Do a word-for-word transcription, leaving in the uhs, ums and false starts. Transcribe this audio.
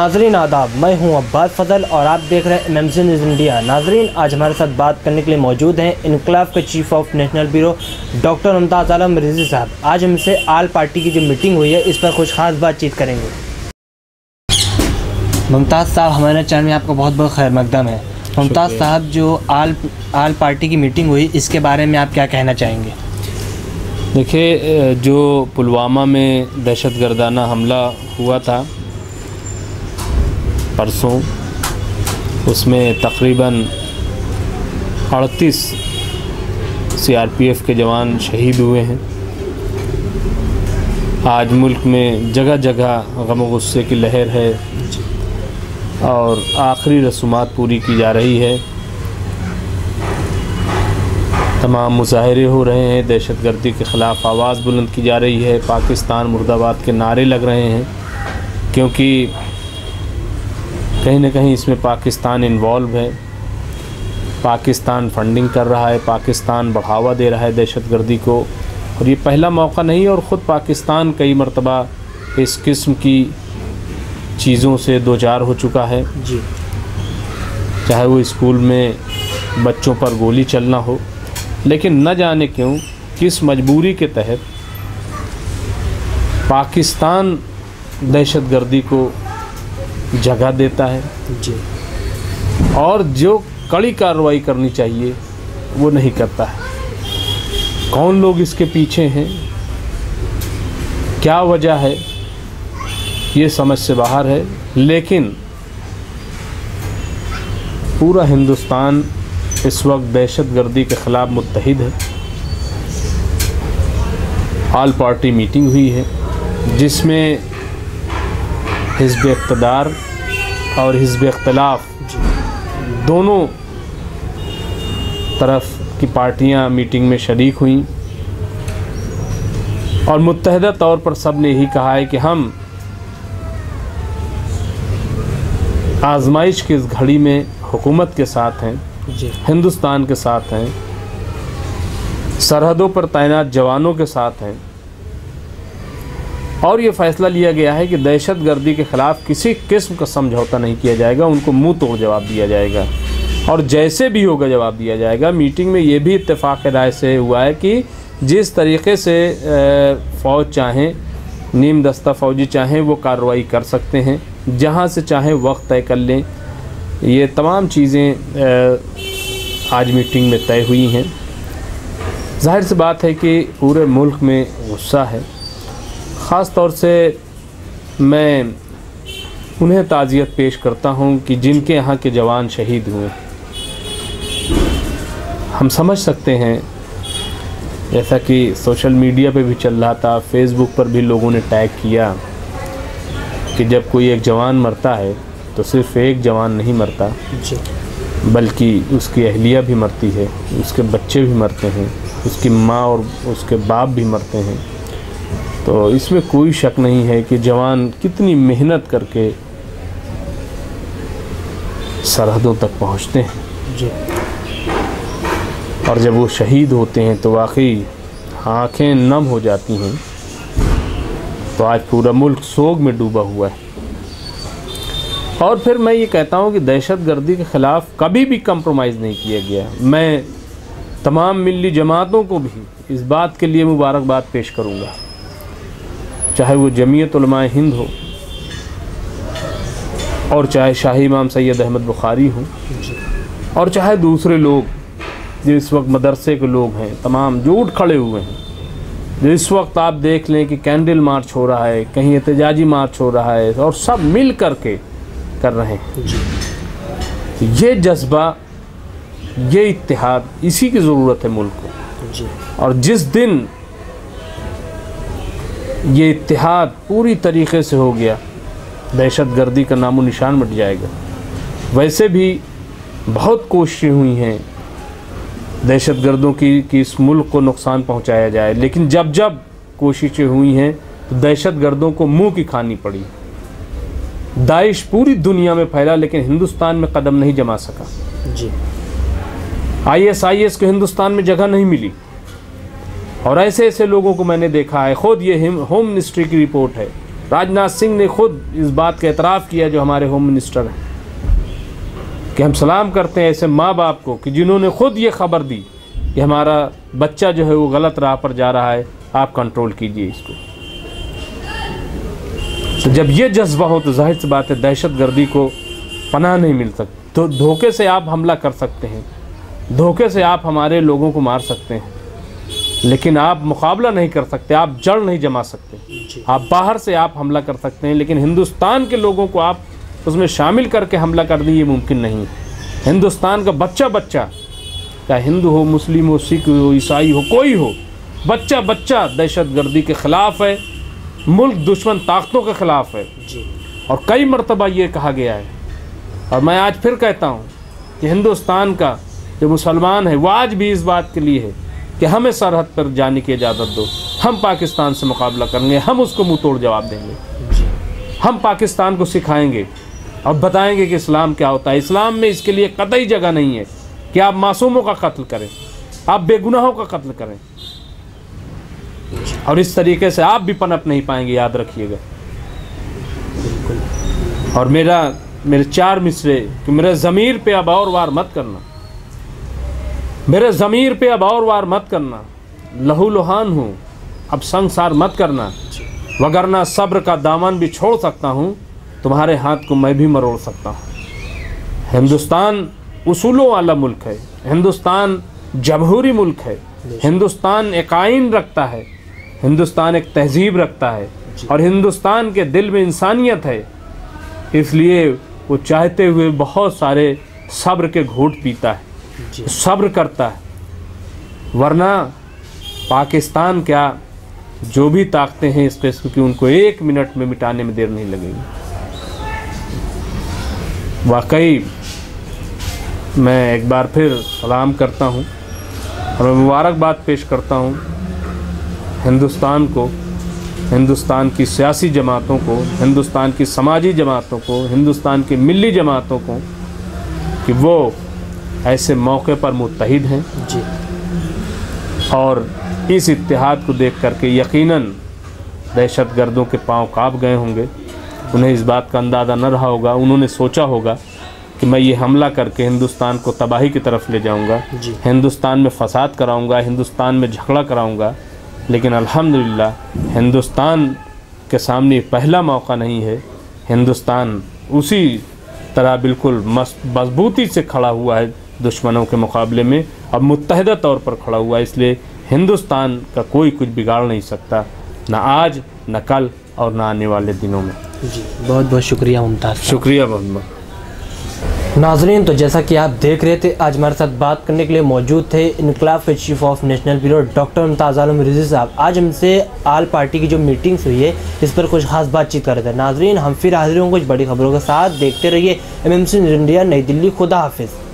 नाजरीन आदाब, मैं हूं अब्बास फजल और आप देख रहे हैं M M C news India. नाजरीन, आज हमारे साथ बात करने के लिए मौजूद हैं इनकलाब के chief of national bureau doctor Mumtaz Alam Rizvi साहब। आज हमसे आल पार्टी की जो मीटिंग हुई है इस पर कुछ खास बातचीत करेंगे। मुमताज़ साहब, हमारे चैनल में आपका बहुत बहुत खैर मकदम है। मुमताज़ साहब, जो आल आल पार्टी की मीटिंग हुई इसके बारे में आप क्या कहना चाहेंगे? देखिए, जो पुलवामा में दहशतगर्दाना हमला हुआ था परसों, उसमें तकरीबन अड़तीस सी आर पी एफ के जवान शहीद हुए हैं। आज मुल्क में जगह जगह गम और गुस्से की लहर है और आखिरी रसूमात पूरी की जा रही है। तमाम मुजाहरे हो रहे हैं, दहशतगर्दी के ख़िलाफ़ आवाज़ बुलंद की जा रही है, पाकिस्तान मुर्दाबाद के नारे लग रहे हैं, क्योंकि कहीं ना कहीं इसमें पाकिस्तान इन्वॉल्व है। पाकिस्तान फंडिंग कर रहा है, पाकिस्तान बढ़ावा दे रहा है दहशतगर्दी को, और ये पहला मौका नहीं। और ख़ुद पाकिस्तान कई मरतबा इस किस्म की चीज़ों से दो चार हो चुका है जी। चाहे वो स्कूल में बच्चों पर गोली चलना हो, लेकिन न जाने क्यों किस मजबूरी के तहत पाकिस्तान दहशतगर्दी को जगह देता है जी, और जो कड़ी कार्रवाई करनी चाहिए वो नहीं करता है। कौन लोग इसके पीछे हैं, क्या वजह है, ये समझ से बाहर है। लेकिन पूरा हिंदुस्तान इस वक्त दहशतगर्दी के ख़िलाफ़ मुत्तहिद है। आल पार्टी मीटिंग हुई है जिसमें हिज़्ब इक़्तिदार और हिज़्ब इख्तिलाफ दोनों तरफ की पार्टियां मीटिंग में शरीक हुईं, और मुत्तहिदा तौर पर सब ने यही कहा है कि हम आजमाइश की इस घड़ी में हुकूमत के साथ हैं, हिंदुस्तान के साथ हैं, सरहदों पर तैनात जवानों के साथ हैं, और ये फ़ैसला लिया गया है कि दहशतगर्दी के ख़िलाफ़ किसी किस्म का समझौता नहीं किया जाएगा, उनको मुंह तोड़ जवाब दिया जाएगा, और जैसे भी होगा जवाब दिया जाएगा। मीटिंग में ये भी इत्तेफाक राय से हुआ है कि जिस तरीक़े से फ़ौज चाहें, नीम दस्ता फ़ौजी चाहें, वो कार्रवाई कर सकते हैं, जहाँ से चाहें वक्त तय कर लें। ये तमाम चीज़ें आज मीटिंग में तय हुई हैं। ज़ाहिर सी बात है कि पूरे मुल्क में गुस्सा है। ख़ास तौर से मैं उन्हें ताज़ियत पेश करता हूं कि जिनके यहाँ के जवान शहीद हुए। हम समझ सकते हैं, जैसा कि सोशल मीडिया पे भी चल रहा था, फेसबुक पर भी लोगों ने टैग किया कि जब कोई एक जवान मरता है तो सिर्फ़ एक जवान नहीं मरता, बल्कि उसकी अहलिया भी मरती है, उसके बच्चे भी मरते हैं, उसकी माँ और उसके बाप भी मरते हैं। तो इसमें कोई शक नहीं है कि जवान कितनी मेहनत करके सरहदों तक पहुंचते हैं जी। और जब वो शहीद होते हैं तो वाकई आँखें नम हो जाती हैं। तो आज पूरा मुल्क सोग में डूबा हुआ है। और फिर मैं ये कहता हूँ कि दहशतगर्दी के ख़िलाफ़ कभी भी कंप्रोमाइज़ नहीं किया गया। मैं तमाम मिली जमातों को भी इस बात के लिए मुबारकबाद पेश करूँगा, चाहे वो जमीयत उलमाए हिंद हो और चाहे शाही इमाम सैयद अहमद बुखारी हो, और चाहे दूसरे लोग जो इस वक्त मदरसे के लोग हैं, तमाम जो उठ खड़े हुए हैं। जो इस वक्त आप देख लें कि कैंडल मार्च हो रहा है, कहीं एहतजाजी मार्च हो रहा है, और सब मिल कर के कर रहे हैं। ये जज्बा, ये इत्तेहाद, इसी की ज़रूरत है मुल्क को। और जिस दिन ये इत्तेहाद पूरी तरीक़े से हो गया, दहशतगर्दी का नामो निशान मिट जाएगा। वैसे भी बहुत कोशिशें हुई हैं दहशतगर्दों की कि इस मुल्क को नुकसान पहुंचाया जाए, लेकिन जब जब कोशिशें हुई हैं तो दहशतगर्दों को मुंह की खानी पड़ी। दाइश पूरी दुनिया में फैला, लेकिन हिंदुस्तान में कदम नहीं जमा सका जी। आई एस आई एस को हिंदुस्तान में जगह नहीं मिली, और ऐसे ऐसे लोगों को मैंने देखा है। ख़ुद ये होम मिनिस्ट्री की रिपोर्ट है राजनाथ सिंह ने खुद इस बात का एतराफ़ किया जो हमारे होम मिनिस्टर हैं कि हम सलाम करते हैं ऐसे माँ बाप को कि जिन्होंने खुद ये खबर दी कि हमारा बच्चा जो है वो गलत राह पर जा रहा है, आप कंट्रोल कीजिए इसको। तो जब ये जज्बा हो तो जाहिर सी बात है दहशतगर्दी को पनाह नहीं मिल सकती। तो धोखे से आप हमला कर सकते हैं, धोखे से आप हमारे लोगों को मार सकते हैं, लेकिन आप मुकाबला नहीं कर सकते, आप जड़ नहीं जमा सकते। आप बाहर से आप हमला कर सकते हैं, लेकिन हिंदुस्तान के लोगों को आप उसमें शामिल करके हमला कर दी, ये मुमकिन नहीं। हिंदुस्तान का बच्चा बच्चा, चाहे हिंदू हो, मुस्लिम हो, सिख हो, ईसाई हो, कोई हो, बच्चा बच्चा दहशतगर्दी के ख़िलाफ़ है, मुल्क दुश्मन ताकतों के ख़िलाफ़ है। और कई मरतबा ये कहा गया है, और मैं आज फिर कहता हूँ कि हिंदुस्तान का जो मुसलमान है वो आज भी इस बात के लिए है कि हमें सरहद पर जाने की इजाज़त दो, हम पाकिस्तान से मुकाबला करेंगे, हम उसको मुँह तोड़ जवाब देंगे, हम पाकिस्तान को सिखाएंगे और बताएंगे कि इस्लाम क्या होता है। इस्लाम में इसके लिए कतई जगह नहीं है कि आप मासूमों का कत्ल करें, आप बेगुनाहों का कत्ल करें, और इस तरीके से आप भी पनप नहीं पाएंगे, याद रखिएगा। और मेरा मेरे चार मिसरे कि मेरे ज़मीर पे अब और वार मत करना, मेरे ज़मीर पे अब और वार मत करना, लहू लुहान हूँ अब संसार मत करना, वगरना सब्र का दामन भी छोड़ सकता हूँ, तुम्हारे हाथ को मैं भी मरोड़ सकता हूँ। हिंदुस्तान उसूलों वाला मुल्क है, हिंदुस्तान जमहूरी मुल्क है, हिंदुस्तान एक आइन रखता है, हिंदुस्तान एक तहजीब रखता है, और हिंदुस्तान के दिल में इंसानियत है। इसलिए वो चाहते हुए बहुत सारे सब्र के घूंट पीता है, सब्र करता है, वरना पाकिस्तान क्या जो भी ताकतें हैं इस किस्म की, उनको एक मिनट में मिटाने में देर नहीं लगेगी। वाकई मैं एक बार फिर सलाम करता हूँ और मुबारकबाद पेश करता हूँ हिंदुस्तान को, हिंदुस्तान की सियासी जमातों को, हिंदुस्तान की समाजी जमातों को, हिंदुस्तान की मिली जमातों को कि वो ऐसे मौके पर मुत्तहिद हैं जी। और इस इत्तेहाद को देख करके यकीनन दहशतगर्दों के पांव कांप गए होंगे। उन्हें इस बात का अंदाज़ा न रहा होगा, उन्होंने सोचा होगा कि मैं ये हमला करके हिंदुस्तान को तबाही की तरफ ले जाऊंगा, हिंदुस्तान में फसाद कराऊंगा, हिंदुस्तान में झगड़ा कराऊंगा। लेकिन अल्हम्दुलिल्लाह हिंदुस्तान के सामने पहला मौका नहीं है, हिंदुस्तान उसी तरह बिल्कुल मजबूती से खड़ा हुआ है दुश्मनों के मुकाबले में, अब मुत्तहिदा तौर पर खड़ा हुआ है। इसलिए हिंदुस्तान का कोई कुछ बिगाड़ नहीं सकता, ना आज, ना कल और ना आने वाले दिनों में। जी बहुत बहुत शुक्रिया मुमताज़, शुक्रिया बहुत बहुत। नाज़रीन, तो जैसा कि आप देख रहे थे, आज हमारे साथ बात करने के लिए मौजूद थे इनकलाब के chief of national bureau doctor Mumtaz Alam Rizvi साहब। आज हमसे आल पार्टी की जो मीटिंग्स हुई है इस पर कुछ खास बातचीत कर रहे थे। नाज़रीन, हम फिर हाजिर होंगे कुछ बड़ी खबरों के साथ। देखते रहिए M M C news India New Delhi. खुदा हाफिज़।